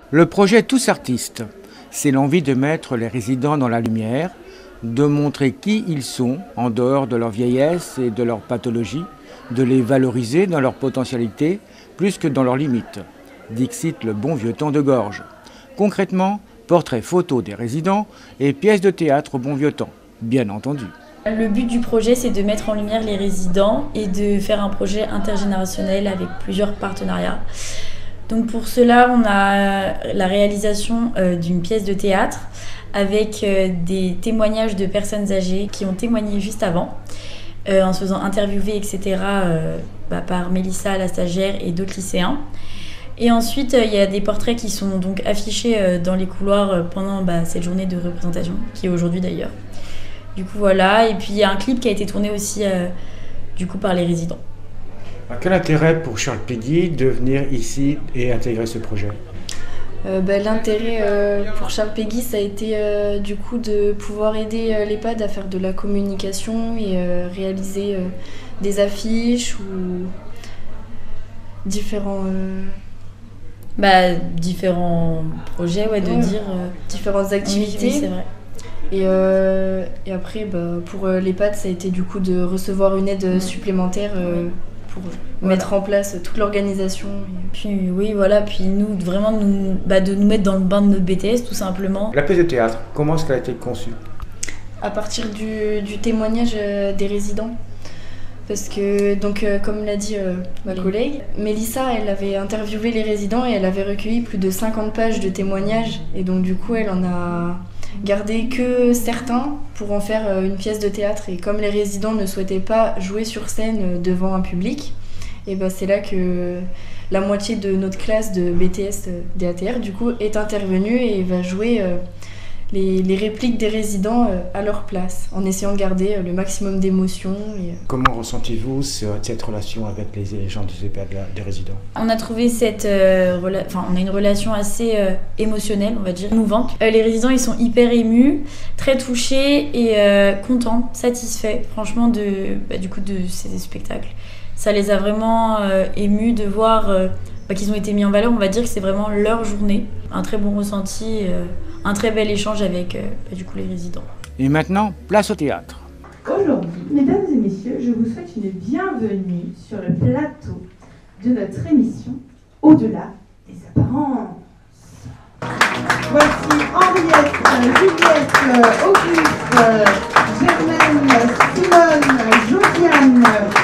Le projet Tous Artistes, c'est l'envie de mettre les résidents dans la lumière, de montrer qui ils sont en dehors de leur vieillesse et de leur pathologie, de les valoriser dans leur potentialité plus que dans leurs limites. Dixit le bon vieux temps de Gorge. Concrètement, portraits photos des résidents et pièces de théâtre au bon vieux temps, bien entendu. Le but du projet, c'est de mettre en lumière les résidents et de faire un projet intergénérationnel avec plusieurs partenariats. Donc pour cela, on a la réalisation d'une pièce de théâtre avec des témoignages de personnes âgées qui ont témoigné juste avant, en se faisant interviewer, etc. Par Mélissa, la stagiaire, et d'autres lycéens. Et ensuite, il y a des portraits qui sont donc affichés dans les couloirs pendant cette journée de représentation, qui est aujourd'hui d'ailleurs. Du coup, voilà. Et puis, il y a un clip qui a été tourné aussi par les résidents. Quel intérêt pour Charles Péguy de venir ici et intégrer ce projet ? L'intérêt pour Charles Péguy, ça a été de pouvoir aider l'EHPAD à faire de la communication et réaliser des affiches ou différents projets, différentes activités. Oui, c'est vrai. Et après, pour l'EHPAD, ça a été de recevoir une aide supplémentaire pour mettre en place toute l'organisation. Puis nous, vraiment de nous mettre dans le bain de notre BTS, tout simplement. La pièce de théâtre, comment est-ce qu'elle a été conçue ? À partir du témoignage des résidents. Parce que, comme l'a dit ma collègue, Mélissa, elle avait interviewé les résidents et elle avait recueilli plus de 50 pages de témoignages. Et donc, du coup, elle en a gardé que certains pour en faire une pièce de théâtre. Et comme les résidents ne souhaitaient pas jouer sur scène devant un public, et c'est là que la moitié de notre classe de BTS DATR, du coup, est intervenue et va jouer les répliques des résidents à leur place, en essayant de garder le maximum d'émotions. Comment ressentez-vous cette relation avec les gens des EHPAD, des résidents ? On a trouvé on a une relation assez émotionnelle, on va dire, émouvante. Les résidents, ils sont hyper émus, très touchés et contents, satisfaits, franchement, de ces spectacles. Ça les a vraiment émus de voir qu'ils ont été mis en valeur. On va dire que c'est vraiment leur journée. Un très bon ressenti, un très bel échange avec les résidents. Et maintenant, place au théâtre. Aujourd'hui, mesdames et messieurs, je vous souhaite une bienvenue sur le plateau de notre émission Au-delà des apparences. Voici Henriette, Juliette, Auguste, Germaine, Simone, Josiane,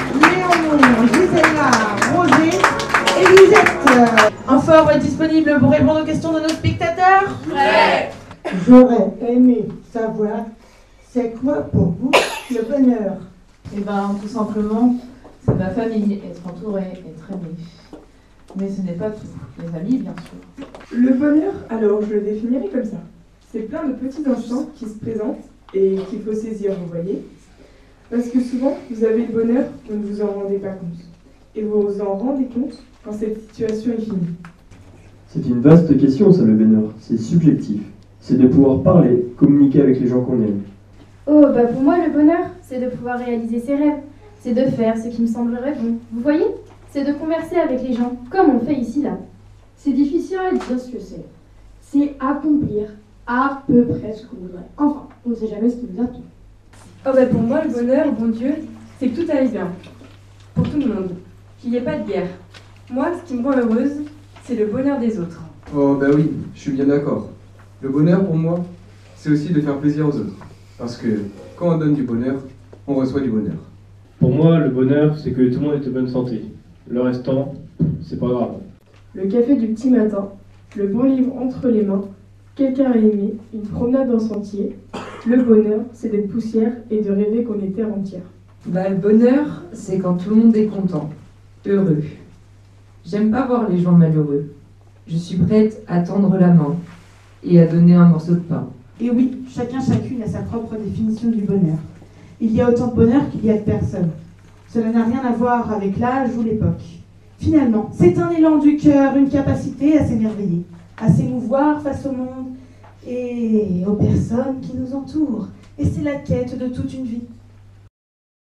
Léon, Gisela, Roger et Lisette. Un fort est disponible pour répondre aux questions de nos spectateurs ? Ouais. J'aurais aimé savoir, c'est quoi pour vous le bonheur ? Tout simplement, c'est ma famille, être entouré, être aimé. Mais ce n'est pas tout, les amis bien sûr. Le bonheur, alors je le définirais comme ça. C'est plein de petits instants qui se présentent et qu'il faut saisir, vous voyez. Parce que souvent, vous avez le bonheur, vous ne vous en rendez pas compte. Et vous vous en rendez compte quand cette situation est finie. C'est une vaste question, ça, le bonheur. C'est subjectif. C'est de pouvoir parler, communiquer avec les gens qu'on aime. Pour moi, le bonheur, c'est de pouvoir réaliser ses rêves. C'est de faire ce qui me semblerait bon. Vous voyez ? C'est de converser avec les gens, comme on fait ici, là. C'est difficile à dire ce que c'est. C'est accomplir à peu près ce qu'on voudrait. Enfin, on ne sait jamais ce qui nous attend. Pour moi, le bonheur, bon Dieu, c'est que tout aille bien. Pour tout le monde. Qu'il n'y ait pas de guerre. Moi, ce qui me rend heureuse, c'est le bonheur des autres. Oui, je suis bien d'accord. Le bonheur, pour moi, c'est aussi de faire plaisir aux autres. Parce que quand on donne du bonheur, on reçoit du bonheur. Pour moi, le bonheur, c'est que tout le monde est en bonne santé. Le restant, c'est pas grave. Le café du petit matin, le bon livre entre les mains, quelqu'un à aimer, une promenade en sentier. Le bonheur, c'est d'être poussière et de rêver qu'on est terre entière. Le bonheur, c'est quand tout le monde est content, heureux. J'aime pas voir les gens malheureux. Je suis prête à tendre la main et à donner un morceau de pain. Et oui, chacune a sa propre définition du bonheur. Il y a autant de bonheur qu'il y a de personnes. Cela n'a rien à voir avec l'âge ou l'époque. Finalement, c'est un élan du cœur, une capacité à s'émerveiller, à s'émouvoir face au monde et aux personnes qui nous entourent. Et c'est la quête de toute une vie.